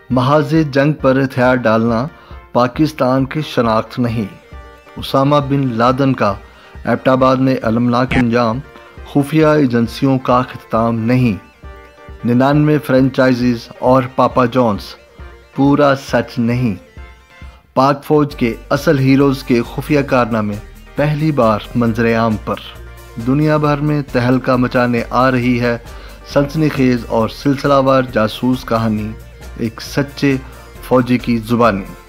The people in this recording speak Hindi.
महाज जंग पर हथियार डालना पाकिस्तान की शनाख्त नहीं। उसामा बिन लादेन का एबटाबाद में अलमनाक अंजाम खुफिया एजेंसियों का खिताम नहीं। 99 फ्रेंचाइजीज और पापा जॉन्स पूरा सच नहीं। पाक फौज के असल हीरोज़ के खुफिया कारनामे पहली बार मंजर आम पर। दुनिया भर में तहलका मचाने आ रही है सनसनीखेज और सिलसिलावार जासूस कहानी, एक सच्चे फौजी की जुबानी।